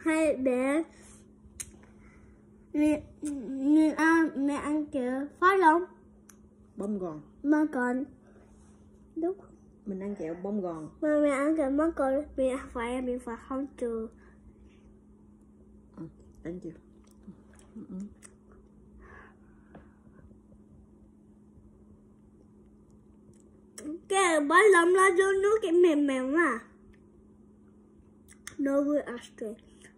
Hay mẹ ăn kẹo phá lông. Bông gòn. Mà còn đúng. Mình ăn kẹo bông gòn. Mà mẹ ăn kẹo mà còn mẹ phải không trừ. Ăn chưa? Cái bó lông là vô nước cái mềm mềm à. No good astray.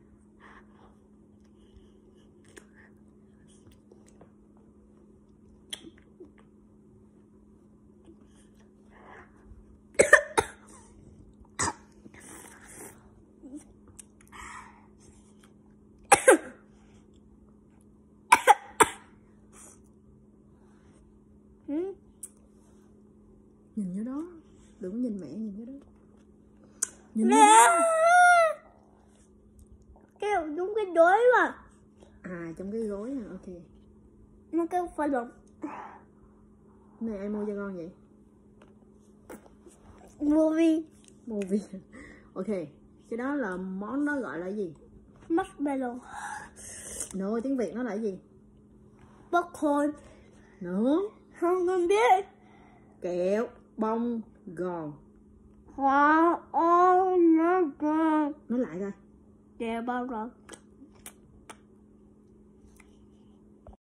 Nhìn vô đó. Đừng nhìn mẹ, nhìn vô đó. Nhìn vô đó. Cái đúng cái gối mà. À, trong cái gối hả? Ok. Nó cái phá lông. Này ai mua cho con vậy? Movie. Ok. Cái đó là món đó gọi là gì? Marshmallow. No, tiếng Việt nó là gì? Popcorn. No. Không con biết. Kẹo bông gòn. Wow, oh my god. Nói lại coi. Kẹo bông gòn.